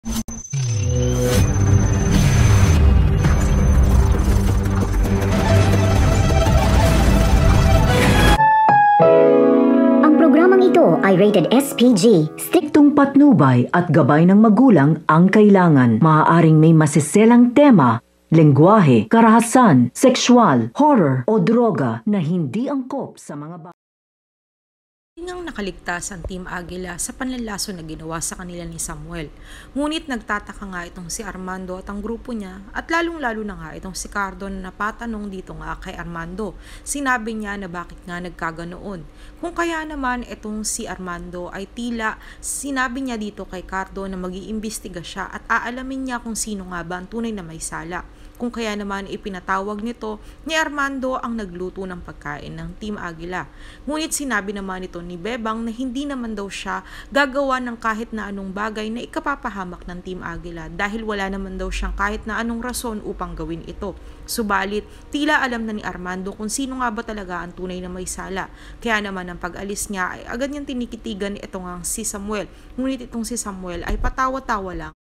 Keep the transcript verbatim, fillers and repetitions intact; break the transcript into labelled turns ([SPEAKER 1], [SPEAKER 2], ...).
[SPEAKER 1] Ang programang ito ay rated S P G.
[SPEAKER 2] Striktong patnubay at gabay ng magulang ang kailangan. Maaaring may masiselang tema, lengguwahe, karahasan, sexual, horror o droga na hindi angkop sa mga bata.
[SPEAKER 3] Ngang nakaligtas ang Team Aguila sa panlalaso na ginawa sa kanila ni Samuel. Ngunit nagtataka nga itong si Armando at ang grupo niya at lalong-lalo na nga itong si Cardo na napatanong dito nga kay Armando. Sinabi niya na bakit nga nagkaganoon. Kung kaya naman itong si Armando ay tila sinabi niya dito kay Cardo na mag-iimbestiga siya at aalamin niya kung sino nga ba ang tunay na may sala. Kung kaya naman ipinatawag nito ni Armando ang nagluto ng pagkain ng Team Aguila. Ngunit sinabi naman ito ni Bebang na hindi naman daw siya gagawa ng kahit na anong bagay na ikapapahamak ng Team Aguila dahil wala naman daw siyang kahit na anong rason upang gawin ito. Subalit, tila alam na ni Armando kung sino nga ba talaga ang tunay na may sala. Kaya naman ang pag-alis niya ay agad niyang tinikitigan itong ang si Samuel. Ngunit itong si Samuel ay patawa-tawa lang.